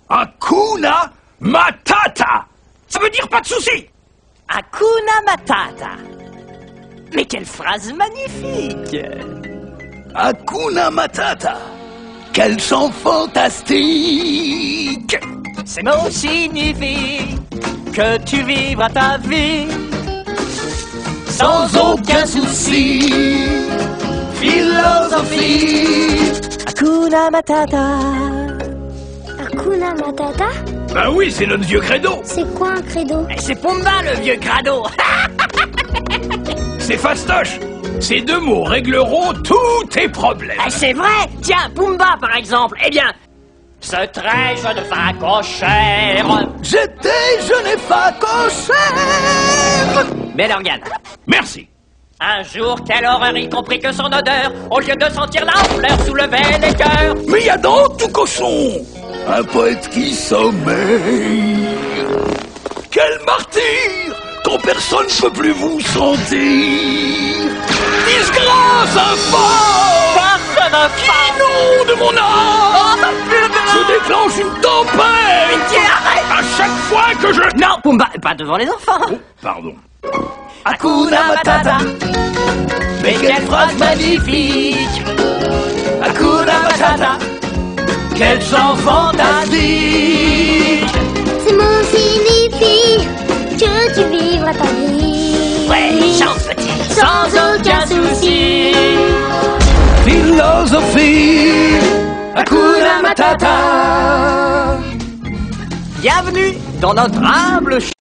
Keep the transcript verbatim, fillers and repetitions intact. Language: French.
Hakuna Matata. Ça veut dire pas de soucis. Hakuna Matata. Mais quelle phrase magnifique! Hakuna Matata. Quel chant fantastique. Ces mots signifient que tu vivras ta vie sans aucun souci. Philosophie. Hakuna Matata. Hakuna Matata? Bah oui, c'est notre vieux credo. C'est quoi un credo? Et c'est Pumba le vieux crado. C'est fastoche. Ces deux mots régleront tous tes problèmes. Et c'est vrai. Tiens, Pumba par exemple. Eh bien, ce trait je ne fais cochère. J'étais, je n'ai pas cochère. Belle organe. Merci. Un jour, quelle horreur, y compris que son odeur, au lieu de sentir la fleur, soulevait les cœurs. Mais il y a dans tout cochon un poète qui sommeille. Quel martyr quand personne ne peut plus vous sentir. Disgrâce infâme. Personne qui inonde mon âme. Je déclenche une tempête. Pitié, arrête. À chaque fois que je... Non, Pumba, pas devant les enfants. Oh, pardon. Hakuna Matata. Mais quelle phrase magnifique. Hakuna Matata. Quel chant fantastique. Ces mots signifient que tu vivras ta vie. Ouais, chante petit. Sans aucun souci. Philosophie. Hakuna Matata. Bienvenue dans notre humble